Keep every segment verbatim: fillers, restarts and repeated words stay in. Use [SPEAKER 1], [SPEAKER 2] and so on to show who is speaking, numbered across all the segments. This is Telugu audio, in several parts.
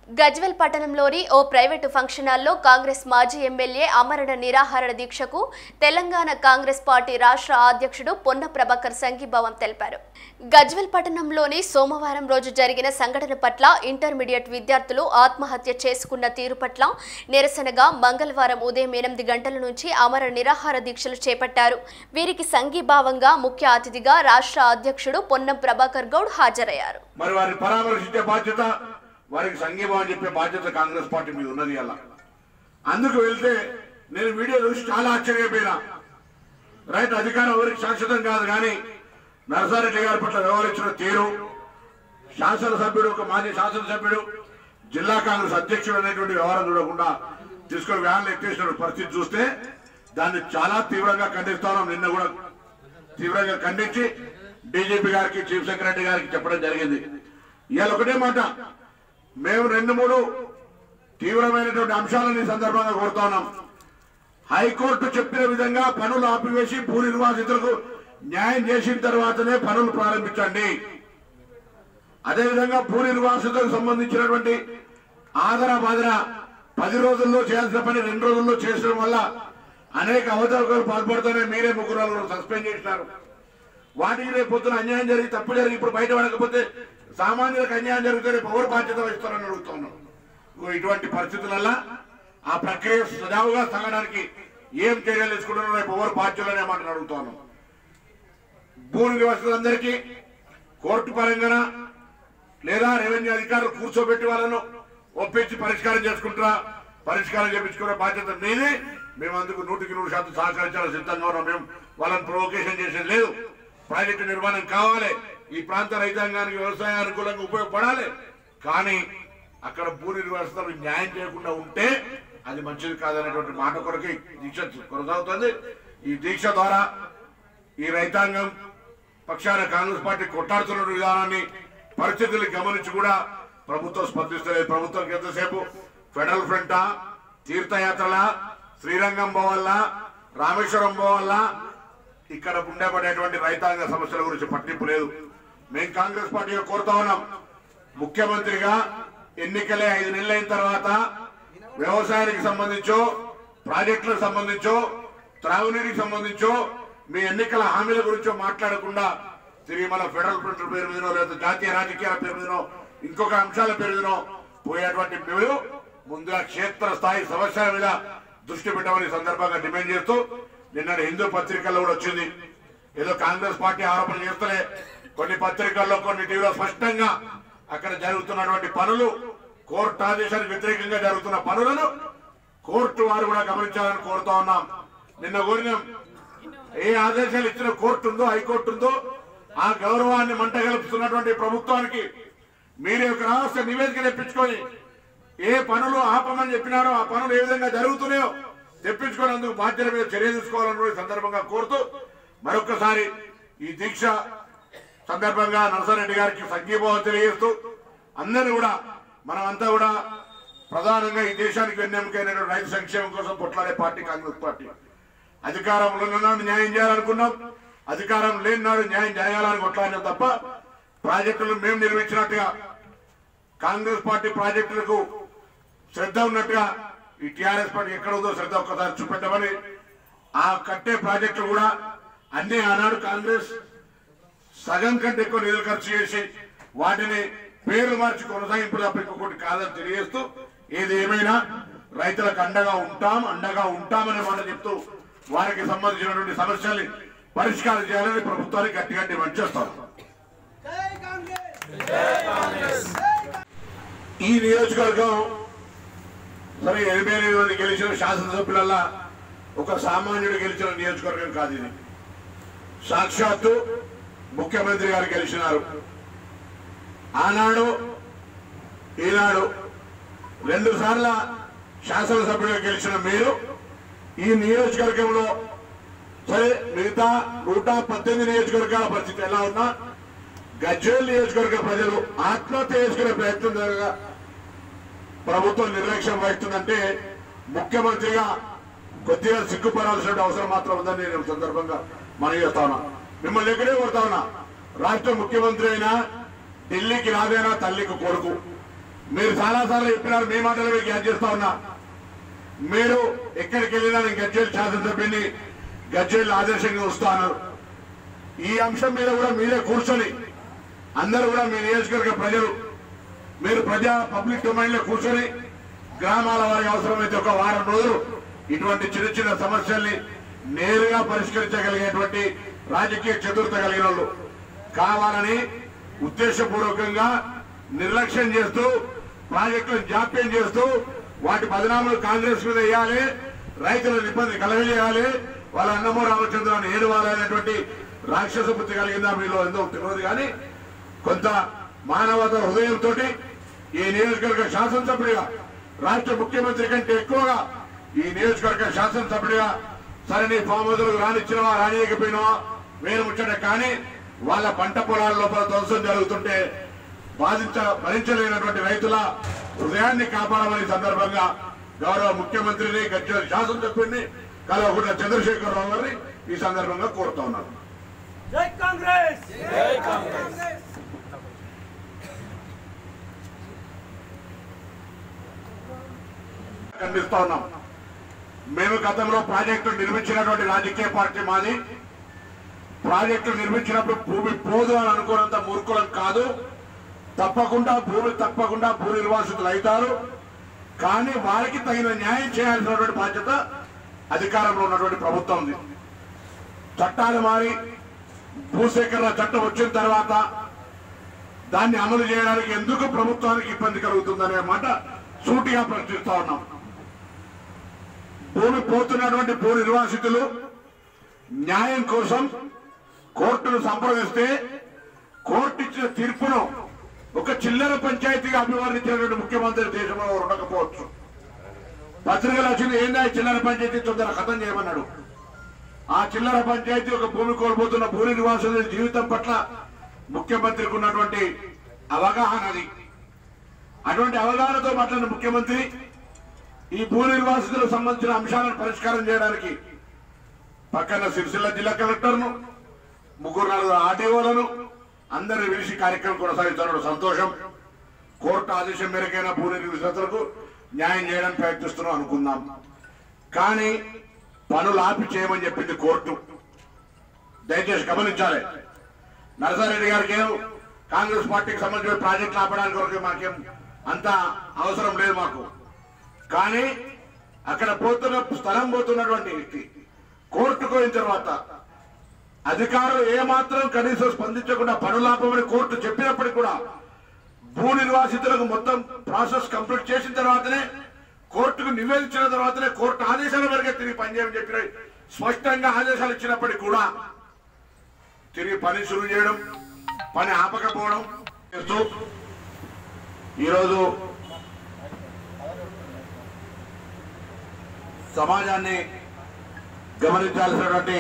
[SPEAKER 1] గజ్వెల్ పట్టణంలోని ఓ ప్రైవేటు ఫంక్షన్ హాల్లో కాంగ్రెస్ మాజీ ఎమ్మెల్యే ఆమరణ నిరాహార దీక్షకు తెలంగాణ కాంగ్రెస్ పార్టీ రాష్ట్ర అధ్యక్షుడు పొన్న ప్రభాకర్ సంఘీభావం తెలిపారు. గజ్వెల్ పట్టణంలోని సోమవారం రోజు జరిగిన సంఘటన పట్ల ఇంటర్మీడియట్ విద్యార్థులు ఆత్మహత్య చేసుకున్న తీరు పట్ల నిరసనగా మంగళవారం ఉదయం ఎనిమిది గంటల నుంచి ఆమరణ నిరాహార దీక్షలు చేపట్టారు. వీరికి సంఘీభావంగా ముఖ్య అతిథిగా రాష్ట్ర అధ్యక్షుడు పొన్నం ప్రభాకర్ గౌడ్ హాజరయ్యారు.
[SPEAKER 2] వారికి సంఘీభావం చెప్పే బాధ్యత కాంగ్రెస్ పార్టీ మీద ఉన్నది. అలా అందుకు వెళ్తే నేను వీడియో చూసి చాలా ఆశ్చర్యపోయినా. రైట్, అధికారం ఎవరికి శాశ్వతం కాదు, కానీ నరసారెడ్డి గారి పట్ల వ్యవహరించిన తీరు, శాసనసభ్యుడు ఒక మాజీ శాసనసభ్యుడు జిల్లా కాంగ్రెస్ అధ్యక్షుడు అనేటువంటి వ్యవహారం చూడకుండా తీసుకొని వ్యాన్లు ఎత్తేసిన పరిస్థితి చూస్తే దాన్ని చాలా తీవ్రంగా ఖండిస్తాను. నిన్న కూడా తీవ్రంగా ఖండించి డీజీపీ గారికి చీఫ్ సెక్రటరీ గారికి చెప్పడం జరిగింది. ఇవాళ ఒకటే మాట, మేము రెండు మూడు తీవ్రమైనటువంటి అంశాలను ఈ సందర్భంగా కోరుతున్నాం. హైకోర్టు చెప్పిన విధంగా పనులు ఆపివేసి భూ నిర్వాసితులకు న్యాయం చేసిన తర్వాతనే పనులు ప్రారంభించండి. అదేవిధంగా భూ నిర్వాసితులకు సంబంధించినటువంటి ఆదర బాదర పది రోజుల్లో చేయాల్సిన పని రెండు రోజుల్లో చేసడం వల్ల అనేక అవతవకలు పాల్పడుతూనే మీరే ముగ్గురు సస్పెండ్ చేసినారు. వాటికి రేపు పొద్దున అన్యాయం జరిగి తప్పు జరిగి ఇప్పుడు బయట పడకపోతే సామాన్యులకు అన్యాయం జరిగితే రేపు ఎవరు బాధ్యత వహిస్తారని అడుగుతున్నాం. ఇటువంటి పరిస్థితులలో ఆ ప్రక్రియ సజావుగా సాగడానికి ఏం చర్యలు తీసుకుంటున్నారో రేపు ఎవరు బాధ్యులనే మాటలు అడుగుతున్నాం. భూ నివాసులందరికీ కోర్టు పరంగా లేదా రెవెన్యూ అధికారులు కూర్చోబెట్టి వాళ్ళను ఒప్పించి పరిష్కారం చేసుకుంటారా, పరిష్కారం చేయించుకునే బాధ్యత మీది. మేము అందుకు నూటికి నూరు శాతం సహకరించాలని సిద్ధంగా ఉన్నాం. మేము వాళ్ళని ప్రొవోకేషన్ చేసేది లేదు. ప్రాజెక్టు నిర్మాణం కావాలి, ఈ ప్రాంత రైతాంగానికి వ్యవసాయ అనుకూలంగా ఉపయోగపడాలి. కానీ అక్కడ భూ నిర్వాసితులకు న్యాయం చేయకుండా ఉంటే అది మంచిది కాదనేటువంటి మాట కొరకు దీక్ష కొనసాగుతుంది. ఈ దీక్ష ద్వారా ఈ రైతాంగం పక్షాన కాంగ్రెస్ పార్టీ కొట్టాడుతున్న విధానాన్ని పరిస్థితులు గమనించి కూడా ప్రభుత్వం స్పందిస్తలేదు. ప్రభుత్వం ఎంతసేపు ఫెడరల్ ఫ్రంటా, తీర్థయాత్రల, శ్రీరంగం పోవాలా, రామేశ్వరం పోవాలా, ఇక్కడ ఉండబడేటువంటి రైతాంగ సమస్యల గురించి పట్టింపు లేదు. మేము కాంగ్రెస్ పార్టీగా కోరుతా ఉన్నాం, ముఖ్యమంత్రిగా ఎన్నికలే ఐదు నెలలు అయిన తర్వాత వ్యవసాయానికి సంబంధించో, ప్రాజెక్టులకు సంబంధించో, త్రాగునీటికి సంబంధించో మీ ఎన్నికల హామీల గురించో మాట్లాడకుండా తిరిగి మన ఫెడరల్ ఫ్రంట్ పేరు మీదనో లేదా జాతీయ రాజకీయాల పేరు మీదనో ఇంకొక అంశాల పేరు మీదనో పోయేటువంటి మీరు ముందుగా క్షేత్ర స్థాయి సమస్యల మీద దృష్టి పెట్టమని సందర్భంగా డిమాండ్ చేస్తూ నిన్న హిందూ పత్రికల్లో కూడా వచ్చింది. ఏదో కాంగ్రెస్ పార్టీ ఆరోపణ చేస్తలే, కొన్ని పత్రికల్లో కొన్ని టీవీలో స్పష్టంగా అక్కడ జరుగుతున్నటువంటి పనులు, కోర్టు ఆదేశానికి వ్యతిరేకంగా జరుగుతున్న పనులను కోర్టు వారు కూడా గమనించాలని కోరుతా ఉన్నాం. నిన్న కోరినాం, ఏ ఆదేశాలు ఇచ్చిన కోర్టు ఉందో, హైకోర్టు ఉందో ఆ గౌరవాన్ని మంటగలుపుతున్నటువంటి ప్రభుత్వానికి మీరు ఒక రాష్ట్ర నివేదిక తెప్పించుకొని ఏ పనులు ఆపమని చెప్పినారో ఆ పనులు ఏ విధంగా జరుగుతున్నాయో తెప్పించుకునేందుకు బాధ్యత మీద చర్య తీసుకోవాలని సందర్భంగా కోరుతూ మరొకసారి ఈ దీక్ష సందర్భంగా నరసారెడ్డి గారికి సంఘీభావం తెలియజేస్తూ అందరూ కూడా మనమంతా కూడా ప్రధానంగా ఈ దేశానికి వెన్నెముకైన రైతు సంక్షేమం కోసం కొట్లాడే పార్టీ కాంగ్రెస్ పార్టీ. అధికారంలో ఉన్నాడు న్యాయం చేయాలనుకున్నాం, అధికారం లేని నాడు న్యాయం చేయాలని కొట్లాడినాం తప్ప ప్రాజెక్టులు మేము నిర్మించినట్టుగా కాంగ్రెస్ పార్టీ ప్రాజెక్టులకు శ్రద్ధ ఉన్నట్టుగా ఈ టీఆర్ఎస్ పార్టీ ఎక్కడ ఉందో శ్రద్ధ ఒక్కసారి చూపెట్టమని. ఆ కట్టే ప్రాజెక్టులు కూడా అన్ని ఆనాడు కాంగ్రెస్ సగం కంటే ఎక్కువ నిధులు ఖర్చు చేసి వాటిని పేర్లు మార్చి కొనసాగింపు తప్ప ఇంకొకటి కాదని తెలియజేస్తూ ఏది ఏమైనా రైతులకు అండగా ఉంటాం అండగా ఉంటామనే మాట చెప్తూ వారికి సంబంధించినటువంటి సమస్యల్ని పరిష్కారం చేయాలని ప్రభుత్వానికి గట్టిగా డిమాండ్ చేస్తాం. ఈ నియోజకవర్గం సరే ఎనభై ఎనిమిది మంది గెలిచిన శాసనసభ్యులల్లా ఒక సామాన్యుడు గెలిచిన నియోజకవర్గం కాదు ఇది. సాక్షాత్తు ముఖ్యమంత్రి గారు గెలిచినారు. ఆనాడు ఈనాడు రెండు సార్ల శాసనసభ్యులుగా గెలిచిన మీరు ఈ నియోజకవర్గంలో సరే మిగతా నూట పద్దెనిమిది నియోజకవర్గాల పరిస్థితి ఎలా ఉన్నా గజ్వేల్ నియోజకవర్గ ప్రజలు ఆత్మహత్య చేసుకునే ప్రయత్నం జరగగా ప్రభుత్వం నిర్లక్ష్యం వహిస్తుందంటే ముఖ్యమంత్రిగా కొద్దిగా సిగ్గుపడాల్సిన అవసరం మాత్రం ఉందని నేను సందర్భంగా మనం చేస్తా ఉన్నా. మిమ్మల్ని ఎక్కడే కొడతా ఉన్నా, రాష్ట్ర ముఖ్యమంత్రి అయినా ఢిల్లీకి రాదేనా తల్లికి కొడుకు, మీరు చాలాసార్లు చెప్పినారు, మీ మాటలు మీకు యాడ్ చేస్తా ఉన్నా. మీరు ఎక్కడికి వెళ్ళినా నేను గజ్వేల్ శాసనసభ్యుని గజ్వేల్ ఆదర్శంగా వస్తాను. ఈ అంశం మీద కూడా మీరే కూర్చొని అందరూ కూడా మీ నియోజకవర్గ ప్రజలు మీరు ప్రజా పబ్లిక్ డొమైన్ లో కూర్చొని గ్రామాల వారికి అవసరమైతే ఒక వారం రోజులు ఇటువంటి చిన్న చిన్న సమస్యల్ని నేరుగా పరిష్కరించగలిగేటువంటి రాజకీయ చతురత కలిగిన వాళ్ళు కావాలని ఉద్దేశపూర్వకంగా నిర్లక్ష్యం చేస్తూ ప్రాజెక్టులను జాప్యం చేస్తూ వాటి బదనాములు కాంగ్రెస్ మీద వేయాలి, రైతులను ఇబ్బంది కలగజేయాలి, వాళ్ళ అన్నమో రామచంద్రాన్ని ఏడవాలి అనేటువంటి రాక్షస బుద్ధి కలిగిందా మీలో ఎందుకు తెలియదు. కానీ కొంత మానవత హృదయంతో ఈ నియోజకవర్గ శాసనసభ్యుడిగా రాష్ట్ర ముఖ్యమంత్రి కంటే ఎక్కువగా ఈ నియోజకవర్గ శాసనసభ్యుడిగా సరే నీ ఫామ్ హౌస్లకు రానిచ్చినవా రానియకపోయినవా వేరు ముచ్చట, కానీ వాళ్ళ పంట పొలాల లోపల ధ్వంసం జరుగుతుంటే బాధించ భరించలేనటువంటి రైతుల హృదయాన్ని కాపాడమని సందర్భంగా గౌరవ ముఖ్యమంత్రిని గజ్వేల్ శాసనసభ్యుడిని కల్వకుంట్ల చంద్రశేఖరరావు గారిని ఈ సందర్భంగా కోరుతా ఉన్నాను.
[SPEAKER 3] జై కాంగ్రెస్, జై కాంగ్రెస్.
[SPEAKER 2] ఖండిస్తా ఉన్నాం. మేము గతంలో ప్రాజెక్టు నిర్మించినటువంటి రాజకీయ పార్టీ మాది. ప్రాజెక్టు నిర్మించినప్పుడు భూమి పోదు అని అనుకున్నంత మూర్ఖులం కాదు. తప్పకుండా భూమి తప్పకుండా భూ నిర్వాసితులు అవుతారు. కానీ వారికి తగిన న్యాయం చేయాల్సినటువంటి బాధ్యత అధికారంలో ఉన్నటువంటి ప్రభుత్వం ఉంది. చట్టాలు మారి భూసేకరణ చట్టం వచ్చిన తర్వాత దాన్ని అమలు చేయడానికి ఎందుకు ప్రభుత్వానికి ఇబ్బంది కలుగుతుందనే మాట సూటిగా ప్రశ్నిస్తా ఉన్నాం. భూమి పోతున్నటువంటి భూ నిర్వాసితులు న్యాయం కోసం కోర్టును సంప్రదిస్తే కోర్టు ఇచ్చిన తీర్పును ఒక చిల్లర పంచాయతీగా అభివర్ణించినటువంటి ముఖ్యమంత్రి దేశంలో ఉండకపోవచ్చు. పత్రికలు వచ్చింది ఏందా చిల్లర పంచాయతీ తొందర ఖతం చేయమన్నాడు. ఆ చిల్లర పంచాయతీ ఒక భూమి కోల్పోతున్న భూ నిర్వాసుల జీవితం పట్ల ముఖ్యమంత్రికి ఉన్నటువంటి అవగాహన అది. అటువంటి అవగాహనతో మాట్లాడిన ముఖ్యమంత్రి ఈ భూ నిర్వాసితులకు సంబంధించిన అంశాలను పరిష్కారం చేయడానికి పక్కన సిరిసిల్ల జిల్లా కలెక్టర్ను ముగ్గురు నలుగురు ఆర్టీఓలను అందరిని పిలిచి కార్యక్రమం కొనసాగించడం సంతోషం. కోర్టు ఆదేశం మేరకైనా భూ నిర్వాసితులకు న్యాయం చేయడానికి ప్రయత్నిస్తున్నాం అనుకుందాం. కానీ పనులు ఆపి చేయమని చెప్పింది కోర్టు. దయచేసి గమనించాలి. నరసారెడ్డి గారికి ఏం కాంగ్రెస్ పార్టీకి సంబంధించిన ప్రాజెక్టులు ఆపడానికి వరకు మాకేం అంత అవసరం లేదు మాకు. కానీ అక్కడ పోతున్న స్థలం పోతున్నటువంటి వ్యక్తి కోర్టుకు పోయిన తర్వాత అధికారులు ఏమాత్రం కనీసం స్పందించకుండా పనులాపమని కోర్టు చెప్పినప్పటికీ కూడా భూ నిర్వాసితులకు మొత్తం ప్రాసెస్ కంప్లీట్ చేసిన తర్వాతనే కోర్టుకు నివేదించిన తర్వాతనే కోర్టు ఆదేశాల మేరకు తిరిగి పనిచేయమని చెప్పిన స్పష్టంగా ఆదేశాలు ఇచ్చినప్పటికీ కూడా తిరిగి పని షురూ చేయడం, పని ఆపకపోవడం చేస్తూ ఈరోజు సమాజాన్ని గమనించాల్సినటువంటి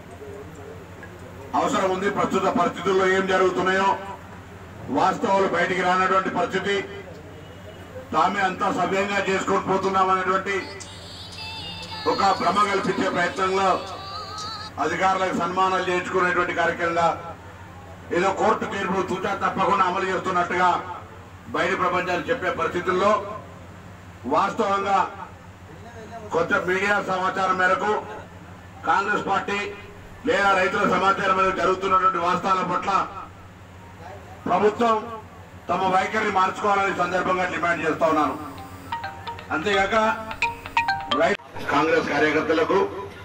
[SPEAKER 2] అవసరం ఉంది. ప్రస్తుత పరిస్థితుల్లో ఏం జరుగుతున్నాయో వాస్తవాలు బయటికి రానటువంటి పరిస్థితి, తామే అంతా సవ్యంగా చేసుకొని పోతున్నామనేటువంటి ఒక భ్రమ కల్పించే ప్రయత్నంలో అధికారులకు సన్మానాలు చేయించుకునేటువంటి కార్యక్రమంగా ఏదో కోర్టు తీర్పులు తూచా తప్పకుండా అమలు చేస్తున్నట్టుగా బయట ప్రపంచాన్ని చెప్పే పరిస్థితుల్లో వాస్తవంగా కొత్త మీడియా సమాచారం మేరకు కాంగ్రెస్ పార్టీ లేదా రైతుల సమాచారం మేరకు జరుగుతున్నటువంటి వాస్తవాల పట్ల ప్రభుత్వం తమ వైఖరిని మార్చుకోవాలని సందర్భంగా డిమాండ్ చేస్తా ఉన్నాను. అంతేగాక కాంగ్రెస్ కార్యకర్తలకు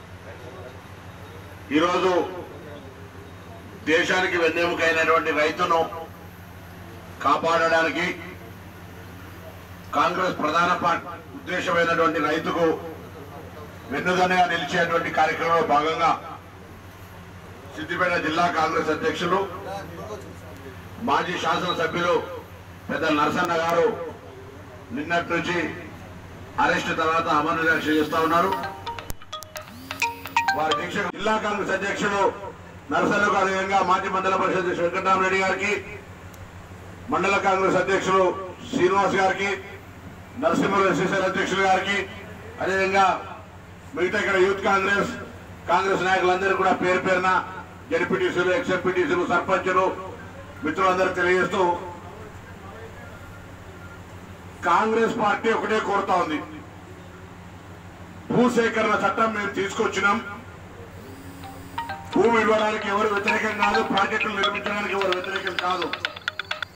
[SPEAKER 2] ఈరోజు దేశానికి వెన్నెముకైనటువంటి రైతును కాపాడడానికి కాంగ్రెస్ ప్రధాన ఉద్దేశమైనటువంటి రైతుకు వెన్నుదన్నగా నిలిచేటువంటి కార్యక్రమంలో భాగంగా సిద్దిపేట జిల్లా కాంగ్రెస్ అధ్యక్షులు మాజీ శాసనసభ్యులు పెద్ద నరసన్న గారు నిన్నటి నుంచి అరెస్ట్ తర్వాత అమలు దీక్ష చేస్తా ఉన్నారు. వారి దీక్ష జిల్లా కాంగ్రెస్ అధ్యక్షులు నరసన్నకు అదేవిధంగా మాజీ మండల పరిషత్ వెంకటరామరెడ్డి గారికి, మండల కాంగ్రెస్ అధ్యక్షులు శ్రీనివాస్ గారికి, నరసింహ ఎస్ఎస్ఎల్ అధ్యక్షులు గారికి, అదేవిధంగా మిగతా ఇక్కడ యూత్ కాంగ్రెస్ కాంగ్రెస్ నాయకులందరూ కూడా పేరు పేరున జడ్పీటీసీలు, ఎక్స్ఎంపీటీసీలు, సర్పంచులు మిత్రులందరూ తెలియజేస్తూ కాంగ్రెస్ పార్టీ ఒకటే కోరుతా ఉంది, భూసేకరణ చట్టం మేము తీసుకొచ్చినాం. భూమి ఇవ్వడానికి ఎవరు వ్యతిరేకం కాదు, ప్రాజెక్టులు నిర్మించడానికి ఎవరు వ్యతిరేకం కాదు.